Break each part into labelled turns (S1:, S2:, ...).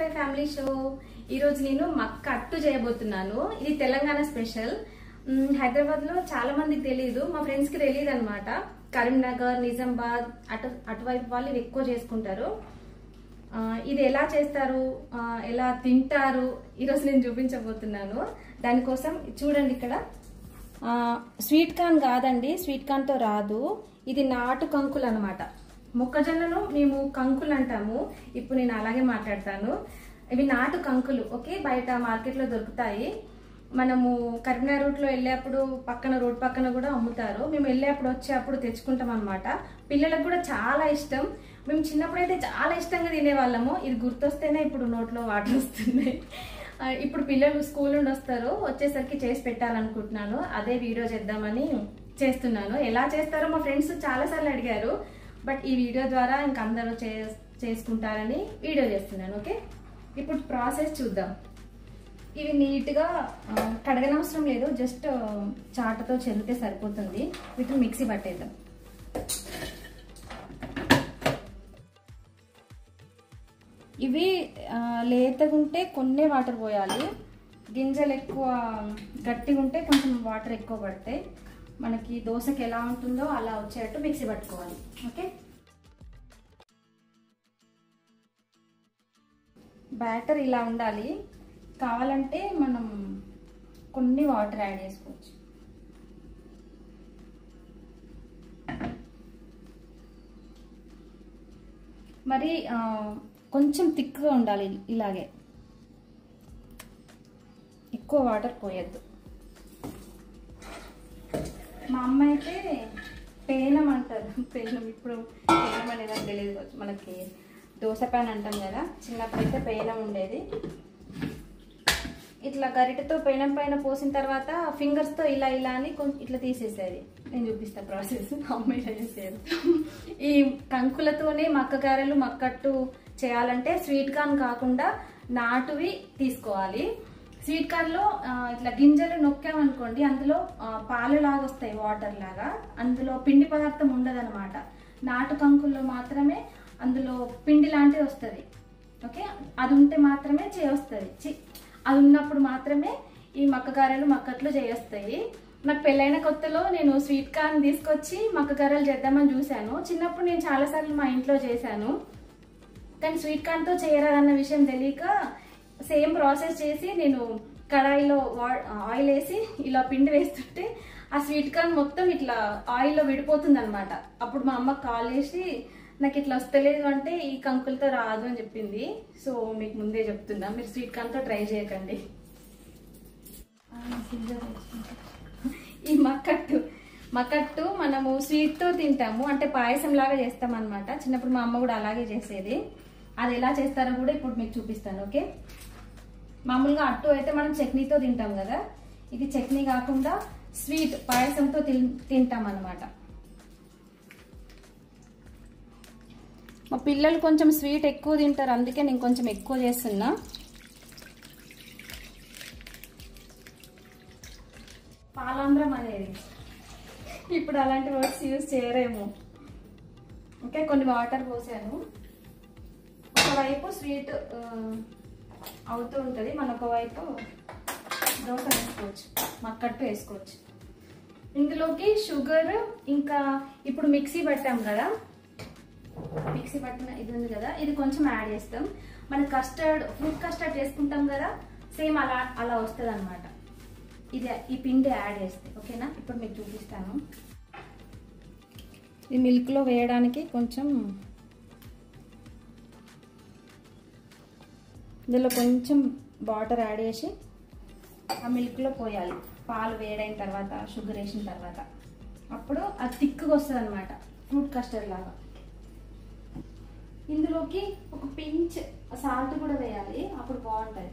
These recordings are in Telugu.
S1: Five family show. ఈ రోజు నేను మక్క అట్టు చేయబోతున్నాను. ఇది తెలంగాణ స్పెషల్. హైదరాబాద్ లో చాలా మందికి తెలియదు, మా ఫ్రెండ్స్ కి తెలియదు అనమాట. కరీంనగర్, నిజామాబాద్ అటువైపు వాళ్ళు ఇవి ఎక్కువ చేసుకుంటారు. ఇది ఎలా చేస్తారు, ఎలా తింటారు, ఈరోజు నేను చూపించబోతున్నాను. దానికోసం చూడండి, ఇక్కడ స్వీట్ కార్న్ కాదండి, స్వీట్ కార్న్ తో రాదు. ఇది నాటు కంకులు అనమాట. మొక్కజొన్నను మేము కంకులు అంటాము. ఇప్పుడు నేను అలాగే మాట్లాడతాను. ఇవి నాటు కంకులు. ఓకే, బయట మార్కెట్ లో దొరుకుతాయి. మనము కరీంనగర్ రూట్ లో వెళ్ళేప్పుడు పక్కన రోడ్ పక్కన కూడా అమ్ముతారు. మేము వెళ్ళేప్పుడు వచ్చేప్పుడు తెచ్చుకుంటాం అనమాట. పిల్లలకు కూడా చాలా ఇష్టం. మేము చిన్నప్పుడైతే చాలా ఇష్టంగా తినేవాళ్ళము. ఇది గుర్తొస్తేనే ఇప్పుడు నోట్లో వాటర్ వస్తున్నాయి. ఇప్పుడు పిల్లలు స్కూల్ నుండి వస్తారు, వచ్చేసరికి చేసి పెట్టాలనుకుంటున్నాను. అదే వీడియో చేద్దామని చేస్తున్నాను. ఎలా చేస్తారో మా ఫ్రెండ్స్ చాలా సార్లు అడిగారు, బట్ ఈ వీడియో ద్వారా ఇంక అందరూ చేసుకుంటారని వీడియో చేస్తున్నాను. ఓకే, ఇప్పుడు ప్రాసెస్ చూద్దాం. ఇవి నీట్గా కడగనవసరం లేదు, జస్ట్ చాటతో చెరిగితే సరిపోతుంది. వీటిని మిక్సీ పట్టేద్దాం. ఇవి లేతగా ఉంటే కొన్ని వాటర్ పోయాలి, గింజలు ఎక్కువ గట్టిగా ఉంటే కొంచెం వాటర్ ఎక్కువ పడతాయి. మనకి దోశకి ఎలా ఉంటుందో అలా వచ్చేటట్టు మిక్సీ పట్టుకోవాలి. ఓకే, బ్యాటర్ ఇలా ఉండాలి. కావాలంటే మనం కొన్ని వాటర్ యాడ్ చేసుకోవచ్చు. మరి కొంచెం థిక్గా ఉండాలి, ఇలాగే ఎక్కువ వాటర్ పోయద్దు. మా అమ్మ అయితే పేనం అంటారు. పేనం, ఇప్పుడు పేనం అనేది తెలియదు, మనకి దోశ ప్యాన్ అంటాం కదా. చిన్నప్పుడైతే పేనం ఉండేది. ఇట్లా గరిటెతో పేనం పైన పోసిన తర్వాత ఫింగర్స్తో ఇలా ఇలా అని ఇట్లా తీసేసేది. నేను చూపిస్తా ప్రాసెస్, అమ్మ ఇలా చేసేది. ఈ కంకులతోనే మక్క గారెలు, మక్కట్టు చేయాలంటే స్వీట్ కార్న్ కాకుండా నాటువి తీసుకోవాలి. స్వీట్ కార్న్ లో ఇట్లా గింజలు నొక్కామనుకోండి, అందులో పాలు లాగా వస్తాయి, వాటర్ లాగా. అందులో పిండి పదార్థం ఉండదు అనమాట. నాటు కంకుల్లో మాత్రమే అందులో పిండి లాంటిది వస్తుంది. ఓకే, అది ఉంటే మాత్రమే చేయొస్తుంది. అది ఉన్నప్పుడు మాత్రమే ఈ మక్క గారెలు, మక్కట్లు చేయొస్తాయి. నాకు పెళ్ళైన కొత్తలో నేను స్వీట్ కార్న్ తీసుకొచ్చి మక్క గారెలు చేద్దామని చూశాను. చిన్నప్పుడు నేను చాలాసార్లు మా ఇంట్లో చేశాను, కానీ స్వీట్ కార్న్తో చేయరాదన్న విషయం తెలియక సేమ్ ప్రాసెస్ చేసి నేను కడాయిలో ఆయిల్ వేసి ఇలా పిండి వేస్తుంటే ఆ స్వీట్ కార్న్ మొత్తం ఇట్లా ఆయిల్లో విడిపోతుంది అనమాట. అప్పుడు మా అమ్మకి కాల్ చేసి నాకు ఇట్లా వస్తలేదు అంటే ఈ కంకులతో రాదు అని చెప్పింది. సో మీకు ముందే చెప్తున్నా, మీరు స్వీట్ కార్న్తో ట్రై చేయకండి. ఈ మక్కట్టు మనము స్వీట్తో తింటాము, అంటే పాయసం లాగా చేస్తాం అనమాట. చిన్నప్పుడు మా అమ్మ కూడా అలాగే చేసేది. అది ఎలా చేస్తారో కూడా ఇప్పుడు మీకు చూపిస్తాను. ఓకే, మామూలుగా అట్టు అయితే మనం చట్నీతో తింటాం కదా, ఇది చట్నీ కాకుండా స్వీట్ పాయసంతో తింటాం అనమాట. మా పిల్లలు కొంచెం స్వీట్ ఎక్కువ తింటారు, అందుకే నేను కొంచెం ఎక్కువ చేస్తున్నా. పాలాంధ్రం అనేది ఇప్పుడు అలాంటి వర్డ్స్ యూజ్ చేయరేమో. ఓకే, కొన్ని వాటర్ పోసాను. ఒకవైపు స్వీట్ అవుతూ ఉంటుంది, మన ఒకవైపు దోశ వేసుకోవచ్చు, మక్కట్టు వేసుకోవచ్చు. ఇందులోకి షుగర్, ఇంకా ఇప్పుడు మిక్సీ పట్టాం కదా, మిక్సీ పట్టిన ఇది ఉంది కదా, ఇది కొంచెం యాడ్ చేస్తాం. మన కస్టర్డ్, ఫ్రూట్ కస్టర్డ్ చేసుకుంటాం కదా, సేమ్ అలా వస్తుంది అనమాట. ఇది ఈ పిండి యాడ్ చేస్తే. ఓకేనా, ఇప్పుడు మీకు చూపిస్తాను. ఈ మిల్క్లో వేయడానికి కొంచెం ఇందులో కొంచెం వాటర్ యాడ్ చేసి ఆ మిల్క్లో పోయాలి. పాలు వేడైన తర్వాత, షుగర్ వేసిన తర్వాత, అప్పుడు అది థిక్గా వస్తుంది అనమాట, ఫ్రూట్ కస్టర్డ్ లాగా. ఇందులోకి ఒక పించ్ సాల్ట్ కూడా వేయాలి, అప్పుడు బాగుంటుంది.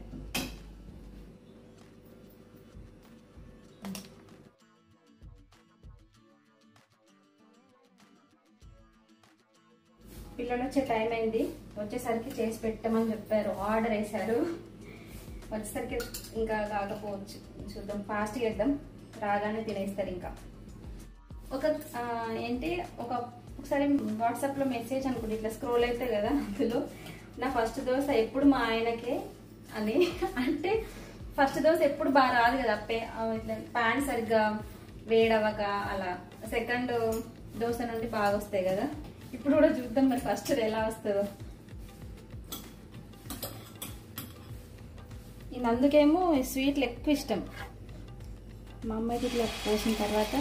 S1: పిల్లలు వచ్చే టైం అయింది, వచ్చేసరికి చేసి పెట్టమని చెప్పారు, ఆర్డర్ వేశారు. వచ్చేసరికి ఇంకా కాకపోవచ్చు, చూద్దాం, ఫాస్ట్ చేద్దాం, రాగానే తినేస్తారు. ఇంకా ఒకసారి వాట్సాప్లో మెసేజ్ అనుకుంటే ఇట్లా స్క్రోల్ అవుతాయి కదా, అందులో నా ఫస్ట్ దోశ ఎప్పుడు మా ఆయనకే అని, అంటే ఫస్ట్ దోశ ఎప్పుడు బాగా రాదు కదా, ఇట్లా ప్యాన్ సరిగ్గా వేడవక అలా. సెకండ్ దోశ నుండి బాగా వస్తాయి కదా. ఇప్పుడు కూడా చూద్దాం మరి ఫస్ట్ ఎలా వస్తుందో. ఇది అందుకేమో స్వీట్లు ఎక్కువ ఇష్టం. మా అమ్మాయికి ఇట్లా పోసిన తర్వాత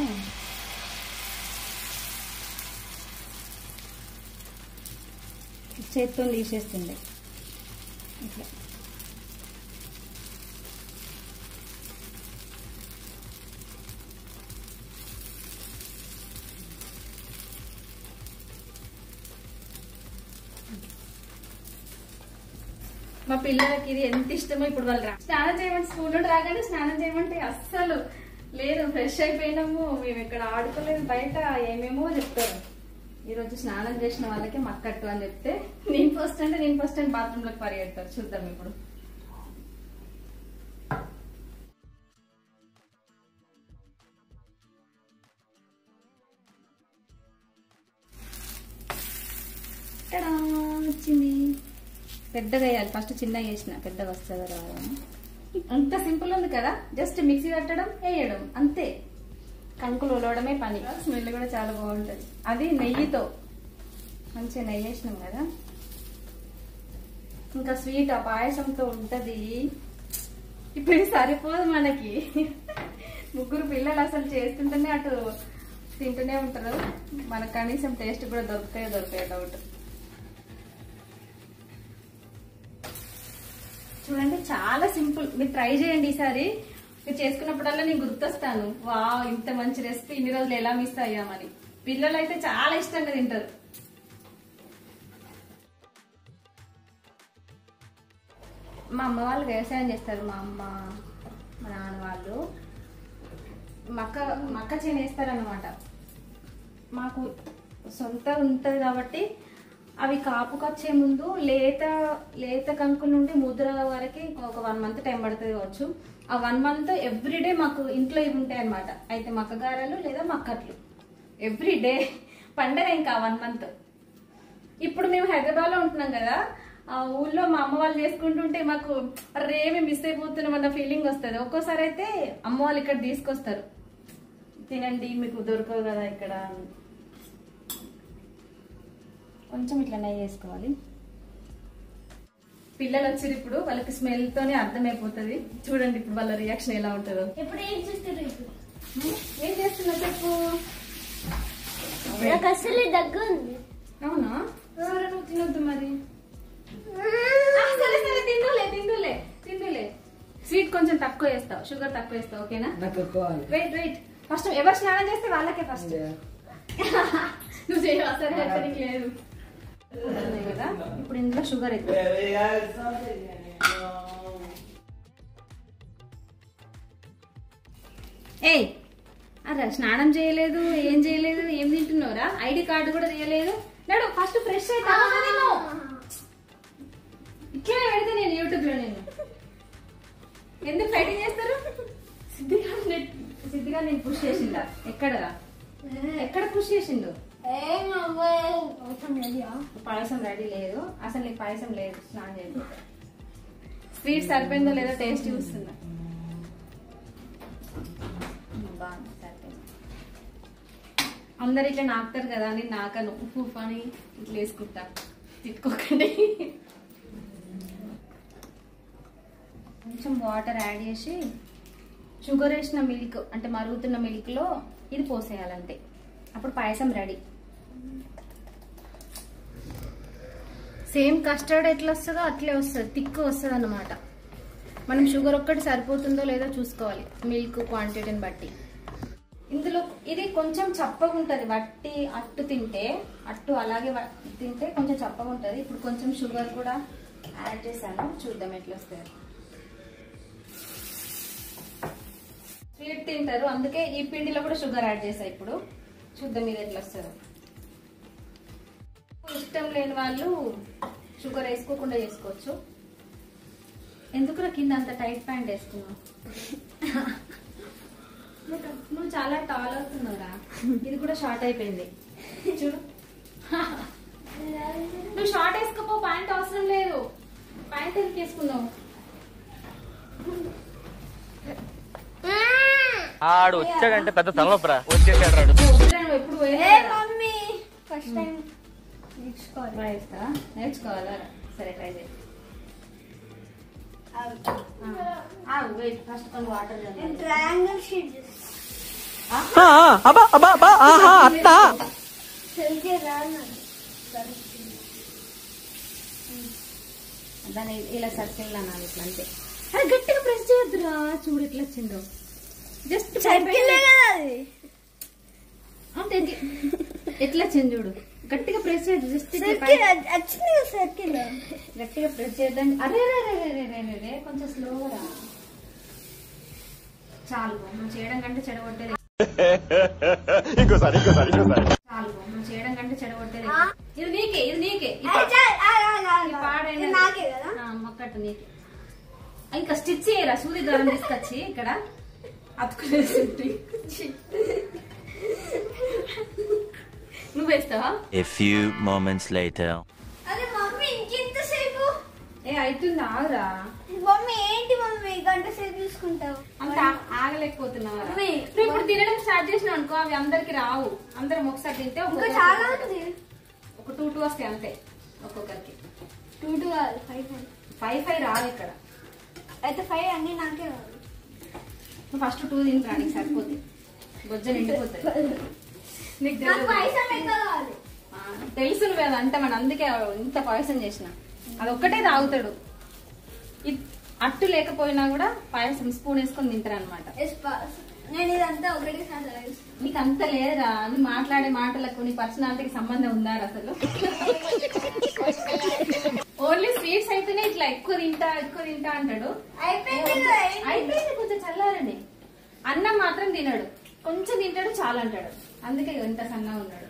S1: చేత్తో తీసేస్తుంది ఇట్లా. మా పిల్లలకి ఇది ఎంత ఇష్టమో. ఇప్పుడు వాళ్ళు స్నానం చేయమంటే, స్కూల్ నుండి రాగానే స్నానం చేయమంటే అస్సలు లేదు, ఫ్రెష్ అయిపోయినాము, మేము ఇక్కడ ఆడుకోలేదు, బయట ఏమేమో చెప్తారు. ఈరోజు స్నానం చేసిన వాళ్ళకి మక్కట్టు అని చెప్తే నేను ఫస్ట్ అంటే బాత్రూమ్ లోకి పరిగెడతారు. చూద్దాం ఇప్పుడు. వచ్చింది. పెద్దగా వేయాలి, ఫస్ట్ చిన్నగా వేసిన, పెద్దగా వస్తుంది రావడం. అంత సింపుల్ ఉంది కదా, జస్ట్ మిక్సీ కట్టడం, వేయడం అంతే. కంకులు ఉలవడమే పని. స్మెల్ కూడా చాలా బాగుంటుంది. అది నెయ్యితో, మంచిగా నెయ్యి వేసినాం కదా. ఇంకా స్వీట్ ఆ పాయసంతో ఉంటది. ఇప్పుడు ఇది సరిపోదు మనకి. ముగ్గురు పిల్లలు అసలు చేస్తుంటేనే అటు తింటూనే ఉంటారు. మనకు కనీసం టేస్ట్ కూడా దొరుకుతాయో డౌట్. చూడండి చాలా సింపుల్. మీరు ట్రై చేయండి ఈసారి. మీరు చేసుకున్నప్పుడల్లా నేను గుర్తొస్తాను, వా ఇంత మంచి రెసిపీ ఇన్ని రోజులు ఎలా మిస్ అయ్యామని. పిల్లలు అయితే చాలా ఇష్టంగా తింటారు. మా అమ్మ వాళ్ళు వ్యవసాయం చేస్తారు. మా అమ్మ మా నాన్న వాళ్ళు మక్క చేను వేస్తారనమాట. మాకు సొంత ఉంటుంది కాబట్టి అవి కాపుకొచ్చే ముందు లేత కంకు నుండి ముద్ర వరకు ఒక 1 month టైం పడుతుంది కావచ్చు. ఆ 1 month ఎవ్రీడే మాకు ఇంట్లో ఇవి ఉంటాయి అనమాట. అయితే మక్కగారలు లేదా మక్కట్లు ఎవ్రీడే పండగ ఇంకా 1 month. ఇప్పుడు మేము హైదరాబాద్ లో ఉంటున్నాం కదా, ఆ ఊళ్ళో మా అమ్మ వాళ్ళు చేసుకుంటుంటే మాకు రేమే మిస్ అయిపోతున్నాం అన్న ఫీలింగ్ వస్తుంది. ఒక్కోసారి అయితే అమ్మ వాళ్ళు ఇక్కడ తీసుకొస్తారు, తినండి మీకు దొరకవు కదా ఇక్కడ. కొంచెం ఇట్లా నెయ్యి వేసుకోవాలి. పిల్లలు వచ్చారు ఇప్పుడు, వాళ్ళకి స్మెల్ తోనే అర్థమైపోతుంది. చూడండి ఇప్పుడు వాళ్ళ రియాక్షన్ ఎలా ఉంటుందో.
S2: ఇప్పుడు ఏం చేస్తారు?
S1: ఏం చేస్తున్నా చెప్పు.
S2: నాకు అసలు దగ్గు ఉంది.
S1: అవునా? సరే నువ్వు తినొద్దు మరి. సరే తిందులే. స్వీట్ కొంచెం తక్కువ వేస్తావు, షుగర్ తక్కువ వేస్తావు, ఓకేనా? వెయిట్ ఫస్ట్ ఎవరు స్నానం చేస్తే వాళ్ళకే ఫస్ట్. నువ్వు చేయవా? సరే లేదు కదా. ఇప్పుడు ఇందులో షుగర్ ఎక్కువ. ఏయ్ అరే స్నానం చేయలేదు, ఏం చేయలేదు, ఏం తింటున్నావురా? ఐడి కార్డు కూడా తీయలేదు. లేడు ఫస్ట్ ఫ్రెష్ అయితే ఇట్లా పెడితే నేను యూట్యూబ్ లో నేను ఎందుకు ఫైటింగ్ చేస్తారు? సిద్ధిగా నేను పుష్ చేసిందా? ఎక్కడ పుష్ చేసిండు? పాయసం రెడీ లేదు అసలు. నీకు పాయసం లేదు, స్నానం చేయలేదు. స్వీట్ సరిపోయిందో లేదో టేస్ట్ చూస్తున్నా. బాగుంది, సరిపోయింది. అందరు ఇట్లా నాకుతారు కదా అని నాకను ఉప్పు అని ఇట్లా వేసుకుంటా, తిట్టుకోకండి. కొంచెం వాటర్ యాడ్ చేసి షుగర్ వేసిన మిల్క్ అంటే మరుగుతున్న మిల్క్ లో ఇది పోసేయాలంతే. అప్పుడు పాయసం రెడీ. సేమ్ కస్టర్డ్ ఎట్లా వస్తుందో అట్లే వస్తుంది, థిక్ వస్తుంది అన్నమాట. మనం షుగర్ ఒక్కటి సరిపోతుందో లేదో చూసుకోవాలి మిల్క్ క్వాంటిటీని బట్టి. ఇందులో ఇది కొంచెం చప్పగా ఉంటుంది, వట్టి అట్టు తింటే, అట్టు అలాగే తింటే కొంచెం చప్పగా ఉంటుంది. ఇప్పుడు కొంచెం షుగర్ కూడా యాడ్ చేశాను, చూద్దాం ఎట్లా వస్తుంది. స్వీట్ తింటారు అందుకే ఈ పిండిలో కూడా షుగర్ యాడ్ చేసా. ఇప్పుడు చూద్దాం ఇది ఎట్లా వస్తుందో. ఇష్టం లేని వాళ్ళు షుగర్ వేసుకోకుండా చేసుకోవచ్చు. ఎందుకు కింద అంత టైట్ ప్యాంట్ వేసుకున్నావు? నువ్వు చాలా టాల్ అవుతున్నావురా. ఇది కూడా షార్ట్ అయిపోయింది చూడు. నువ్వు షార్ట్ వేసుకోపో, ప్యాంట్ అవసరం లేదు. ప్యాంట్ ఎందుకు వేసుకున్నావు?
S3: ఆడు వచ్చాడంటే పెద్ద తలనొప్పరా, వచ్చేసాడు రాడు.
S1: నువ్వు ఎప్పుడు
S2: మమ్మీ ఫస్ట్ టైం
S1: నేర్చుకోవాలా? సరే ట్రై చేయి. వెయిట్, ఫస్ట్ కొన్ని వాటర్
S2: ట్రయాంగిల్ షీట్
S1: దాన్ని ఇలా సర్కిల్ అనాలి ఇట్లా అంతే. అది గట్టిగా ప్రెస్ చేయొద్దురా. చూడు ఎట్లా వచ్చిందో. జస్ట్
S2: సర్కిల్ కదా అది.
S1: అంటే ఎట్లా వచ్చింది చూడు. గట్టిగా ప్రెస్ చేయొద్దు. జస్ట్
S2: సర్కిల్
S1: గట్టిగా ప్రెస్ చేయొద్దండి. అరే రే కొంచెం స్లోగా. చాలు, మనం చేయడం కంటే చెడగొట్టేది. చాలు, మనం చేయడం కంటే చెడగొట్టేది. ఇది నీకే, ఇది నీకే. పాడైన మొక్కట్టు నీకే. ఇంకా స్టిచ్ చేయరా? సూది దారం తీసుకొచ్చి ఇక్కడ అతుకునేసి నువ్వు వేస్తావా?
S4: A few moments later.
S2: అరే మమ్మీ ఇంకెంతసేపు?
S1: అవుతుంది, ఆగురా.
S2: మమ్మీ ఏంటి మమ్మీ గంట సేపు తీసుకుంటావు?
S1: అంత ఆగలేకపోతున్నావా?
S2: మమ్మీ,
S1: నువ్వు ఇప్పుడు తినడం స్టార్ట్ చేసినావు అనుకో, అవి అందరికి రావు. అందరం ఒకసారి తింటే
S2: ఇంకా చాలా ఉంది.
S1: ఒక 2 వస్తాయి అంతే ఒక్కొక్కరికి.
S2: 2 కాదు 5
S1: రావు ఇక్కడ.
S2: అయితే 5 అన్ని నాకే కాదు.
S1: నువ్వు ఫస్ట్ 2 తింటా, నీకు సరిపోతుంది. బొజ్జ నిండిపోతుంది. నీకు
S2: నాకు పాయసం ఎక్కువ కావాలి.
S1: తెలుసు నువ్వు అది అంటే, మన అందుకే ఇంత పాయసం చేసిన. అది ఒక్కటే తాగుతాడు. అట్టు లేకపోయినా కూడా పాయసం స్పూన్ వేసుకొని తింటారు అనమాట.
S2: నేను ఇదంతా ఒకటేసారి
S1: నీకు అంత లేదురా. నువ్వు మాట్లాడే మాటలకు నీ పర్సనాలిటీకి సంబంధం ఉందా అసలు? ఓన్లీ స్వీట్స్ అయితేనే ఇట్లా ఎక్కువ తింటా అంటాడు. అయిపోయింది, కొంచెం చల్లారని. అన్నం మాత్రం తినడు, కొంచెం తింటాడు చాలా అంటాడు. అందుకే ఎంత సన్నగా ఉన్నాడు.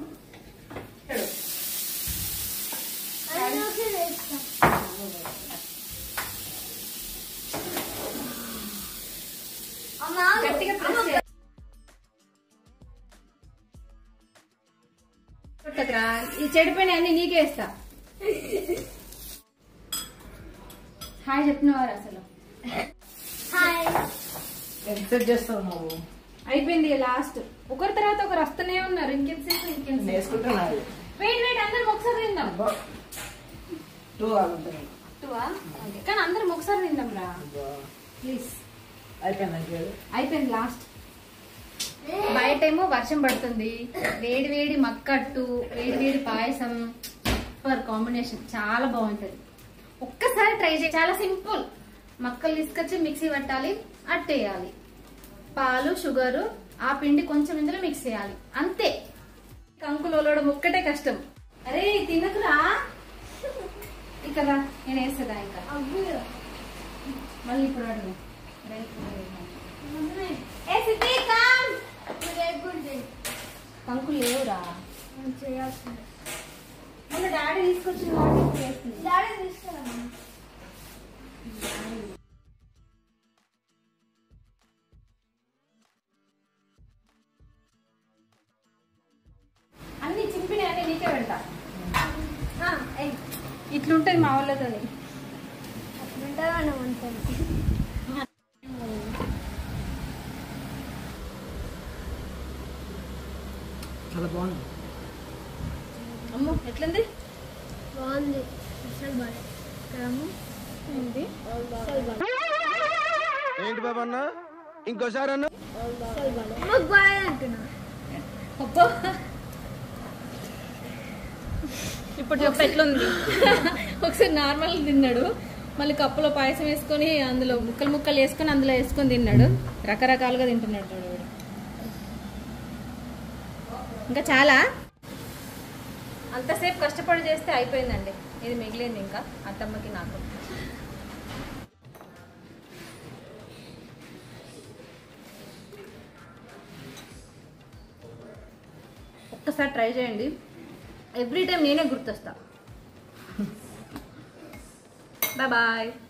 S1: గట్టిగా ప్రెస్ చేయాలి. ఈ చెడిపోయిన అన్ని నీకే ఇస్తా. హాయ్ చెప్పినవారు అసలు?
S5: ఎక్సెప్ట్ చేస్తావు నువ్వు.
S1: అయిపోయింది లాస్ట్. ఒకరి తర్వాత ఒకరు వస్తూనే ఉన్నారు. ఇంకెంతసేపు
S5: వేసుకుంటున్నావు.
S1: వెయిట్ అందరం ఒకసారి తిందాం.
S5: 2 ఆగుంటుంది.
S1: 2 కానీ అందరం ఒకసారి తిందాం రా ప్లీజ్. అయిపోయింది లాస్ట్. బయటేమో వర్షం పడుతుంది, వేడి వేడి మక్కట్టు, వేడి వేడి పాయసం, సూపర్ కాంబినేషన్, చాలా బాగుంటది. ఒక్కసారి ట్రై చేయి. చాలా సింపుల్. మక్కలు తీసుకొచ్చి మిక్సీ పట్టాలి, అట్టేయాలి, పాలు షుగరు ఆ పిండి కొంచెం ఇందులో మిక్స్ చేయాలి, అంతే. కంకులు ఒలవడం ఒక్కటే కష్టం. అరే తినకురా, ఇక్కడ నేను వేస్తుందా ఇంకా మళ్ళీ ఇప్పుడు అడుగు. కంకులు లేవురా,
S2: చేయాల్సింది.
S1: మొన్న డాడీ తీసుకొచ్చిన వాటి ఇప్పుడు వేస్తుంది.
S2: డాడీ తీసుకురా.
S1: అన్ని చింపినాయి అన్ని నీకే పెడతా. ఇట్లుంటది మా వాళ్ళతో.
S2: అట్లుంటుందా ఉంటుంది.
S5: చాలా బాగుంది.
S1: అమ్మో ఎట్లుంది?
S2: బాగుంది. అసలు బాగా
S3: ఏంటి బాబా అన్న, ఇంకోసారి అన్న.
S2: బాగా అంటున్నా.
S1: అబ్బో ఇప్పుడు చెప్పు ఎట్లుంది? ఒకసారి నార్మల్ తిన్నాడు, మళ్ళీ కప్పులో పాయసం వేసుకొని అందులో ముక్కలు ముక్కలు వేసుకొని అందులో వేసుకొని తిన్నాడు. రకరకాలుగా తింటున్నాడు చూడు. ఇంకా చాలా అంతసేపు కష్టపడి చేస్తే అయిపోయిందండి. ఇది మిగిలింది ఇంకా అత్తమ్మకి నాకు. ఒక్కసారి ట్రై చేయండి. ఎవ్రీ టైం నేనే గుర్తొస్తా. Bye bye.